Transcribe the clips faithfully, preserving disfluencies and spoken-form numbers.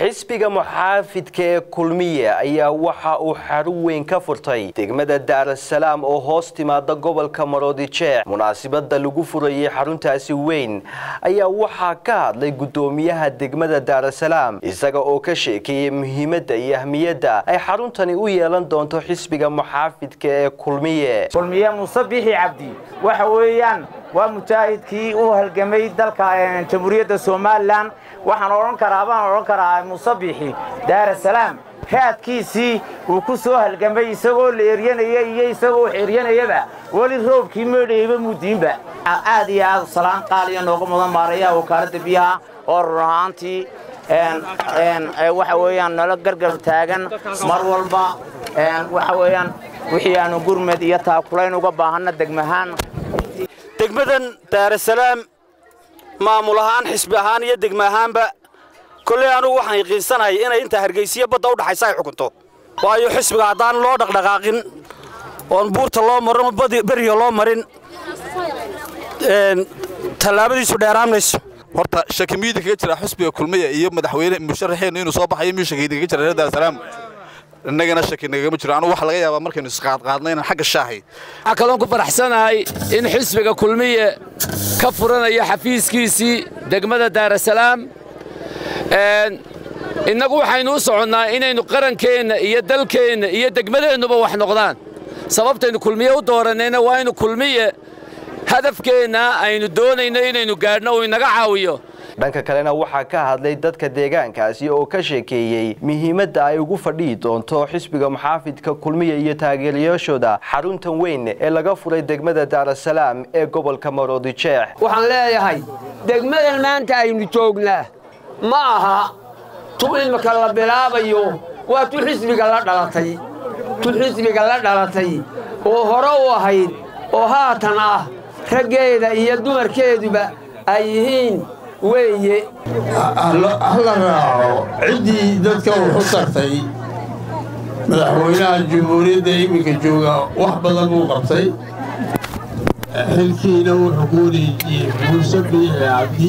xisbiga muxaafidka ee kulmiye ayaa waxa uu xarun weyn ka furtay degmada Dar es Salaam oo hoos timaada gobolka Maroodijeex. munaasabada lagu furayay xaruntaasi weyn ayaa waxa ka hadlay gudoomiyaha degmada Dar es Salaam isaga oo ka sheekay muhiimadda iyo ahmiyadda ay xaruntani u yeelan doonto xisbiga muxaafidka ee kulmiye. kulmiye Musabixi Cabdi waxa weeyaan waa mutaahidkii u halgamay dalka Jamhuuriyadda Soomaaliland waxaan oran karaa baan oran karaa Musabixi Dar es Salaam raadkiisii uu ku soo halgamay isagoo leeryanaya iyo isagoo xiryanayaba wali roobkii meedheeyba mudiinba aad iyo aad salaan qaaliyo nooga mudan maaraya wakaalada biyaha oo ruuxaantii een een waxa weeyaan nolol gargar taagan mar walba een waxa weeyaan wixii aanu gurmad iyo taakulayn uga baahana degmahan degmadan Dar es Salaam maamul ahaan xisbi ahaan iyo degmo ahaanba kulli aanu waxaan yaqiinsanahay inay inta Hargeysa badda u dhaxaysa ay xukunto waayo xisbiga hadaan loo dhaqdhaqaaqin oo buurta loo maro bariyo loo marin een talaabadiisu dheeraanayso horta shakimiyada kaga jira xisbiga kulmiye iyo madaxweyne musharaxiin inuu soo baxayo miishakayda kaga jira Dar es Salaam annagana shaki nagama jiro anu wax laga yaabaa markaynu isqaad qaadnayna xagga shaahay akadoon ku faraxsanahay in xisbiga kulmiye ka furanayo xafiiskiisii degmada Dar es Salaam een inagu waxaynu u soconaa inaynu qarankeena iyo dalkeena iyo degmadeenuba wax noqdaan sababtaynu kulmiye u dooranayna waa inuu kulmiye hadafkeena aynu doonayno inaynu gaadhno oo inaga caawiyo. dhanka kalena waxa ka hadlay dadka deegaankaasi oo ka sheekeeyay muhiimadda ay ugu fadhii doonto xisbiga muxaafidka kulmiye iyo taageerayaashooda xaruntan weyn ee laga furay degmada Dar es Salaam ee gobolka Maroodijeex. waxaan leeyahay degmadan maanta aynu joognaa ma aha tuul marka la bilaabayo waa tu xisbiga la dhalatay tu xisbiga la dhalatay oo hore u ahayd oo haatan ah raggeeda iyo dumarkeeduba ay yihiin weeye alla raaco cidii dadka wuxuu tartay madaxweynaha jamhuuriyadda iminka jooga wax badan uu qabtay xilkiina wuxuu ku wareejiyey Musabixi Cabdi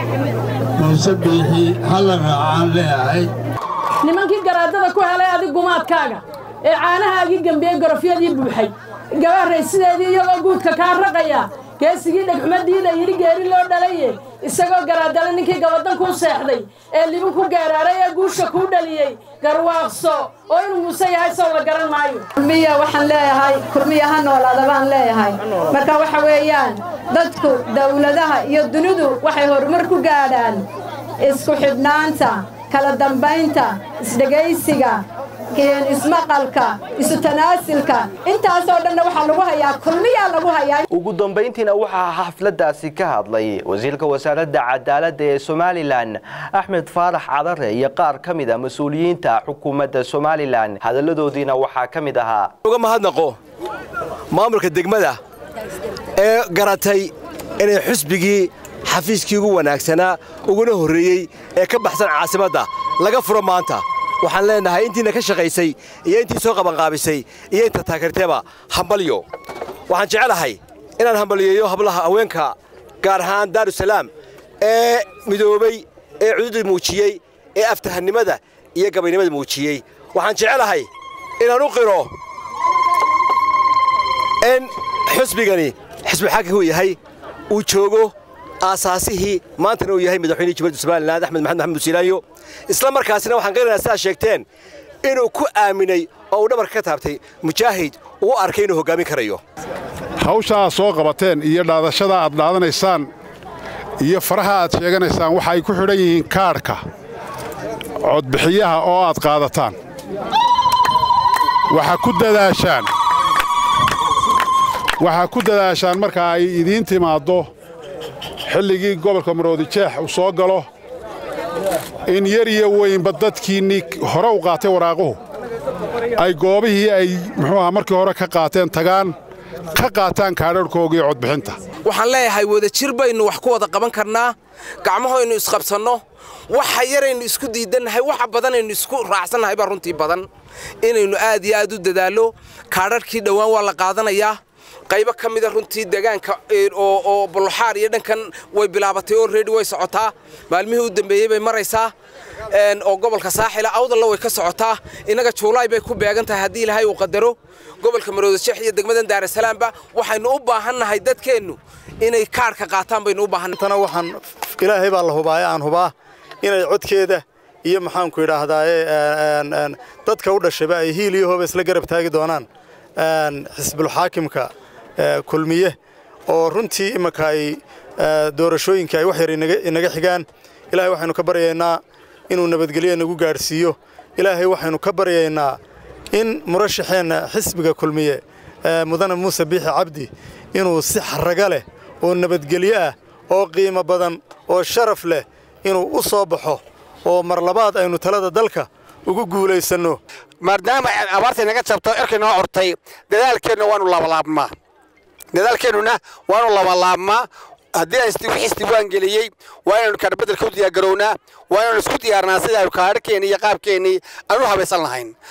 Musabixi alla raacaan leeyahay nimankii garaadada ku helay adig gumaadkaaga ee caanahaagii gambiyey gorofyadii buuxay gabaarey sideedii iyagoo guudka kaa raqaya geesigii dhagxumadiida yiri geeri loo dhalaye isagoo garaadada ninkii gabadan ku seexday ee libu ku gaaraaray ee guusha ku dhaliyay garwaaqso oo inuu Muuse yahay soo la garan maayo. kulmiye waxaan leeyahay kulmiye ha noolaada baan leeyahay marka waxa weeyaan dadku dawladaha iyo dunidu waxay horumar ku gaadhaan isku xidhnaanta kala dambeynta isdhageysiga keen ismaqalka isu tanaasilka intaas oo dhan waxa lagu hayaa kulmiye lagu hayaa. ugu dambeyntiina waxa xafladaasi ka hadlay wasiirka wasaaradda cadaaladda ee Somaliland Axmed Faarax Cadare iyo qaar kamid ah mas'uuliyiinta xukuumadda Somaliland hadaladoodiina waxa kamid ahaa uga mahadnaqo maamulka degmada ee garatay inay xisbigii xafiiskii ugu wanaagsanaa uguna horeeyay ee ka baxsan caasimadda laga furo maanta waxaan leenahay intiina ka shaqaysay iyo intii soo qaban qaabisay iyo inta taageerteeba hambalyo waxaan jecelahay inaan hambaliyeeyo hablaha haweenka gaar ahaan Dar es Salaam ee midoobay ee cudud muujiyay ee aftahanimada iyo gabaynimada muujiyay waxaan jecelahay inaan u qiro in xisbigani xisbi xaqiiqi uu yahay uu joogo asaasihii maanta uu yahay madaxweynaha Jamhuuriyadda Soomaaliland Axmed Maxamed Maxamuud Silaanyo isla markaasina waxaan qeyrinayaa sidaa sheegteen inuu ku aaminay oo uu dhabarka ka taabtay mujaahid uu arkay inuu hogaamin karayo hawsha soo qabateen iyo dhaadashada aad dhaadanaysaan iyo faraha aad sheeganaysaan waxa ay ku xidhan yihiin kaarka codbixiyaha oo aad qaadataan waxa ku dadaashaan waxa ku dadaashaan marka ay idiin timaado xilligii gobolka Maroodijeex uu soo galo in yar iyo weynba dadkiinii hore u qaatay waraaquhu ay goobihii ay muxuu ahaa markii hore ka qaateen tagaan ka qaataan kaadharkoogii codbixinta waxaan leeyahay wada jir baynu wax ku wada qaban karnaa gacmahooynu isqabsanno waxa yaraynu isku diidanahay waxa badanaynu isku raacsanahay baa runtii badan inaynu aad iyo aad u dadaalo kaadharkii dhawaan waa la qaadanayaa qaybo ka mid ah runtii deegaanka oo oo buluxaar iyo dhankan way bilaabatay oo reedi way socotaa maalmihii u dambeeyay bay maraysaa een oo gobolka saaxil awdal way ka socotaa inaga Juulaay bay ku beegan tahay hadii Ilaahay uu qadaro gobolka Maroodijeex iyo degmada Daar es Salaam ba waxaynu u baahannahay dadkeenu inay kaarka qaataan baynu u baahannahay tana waxaan Ilaahay baa la hubaa aan hubaa inay codkeeda iyo maxaan ku yiraahdaa een dadka u dhashaba ay hiil iyo hoob isla garab taagi doonaan een xisbul haakimka kulmiye oo runtii imaka ay doorashooyinka ay wax yar inaga xigaan Ilaahay waxaanu ka baryaynaa inuu nabadgeliyo nagu gaarsiiyo Ilaahay waxaanu ka baryaynaa in murashaxeena xisbiga kulmiye mudane Muuse Biixi Cabdi inuu si xaraga leh oo nabadgeliyo ah oo qiimo badan oo sharaf leh inuu u soo baxo oo mar labaad aynu talada dalka ugu guuleysano maadaama abaarta naga jabto irkina ortay dadaalkeena waanu laablaabmaa dadaalkeenuna waanu laablaabmaa haddii ay isdiiwaan geliyay waa inaynu kaar bedel ku diyaar garownaa waa inaynu isku diyaarnaa sida ay kaarkeena iyo qaabkeena aanu habaysan lahayn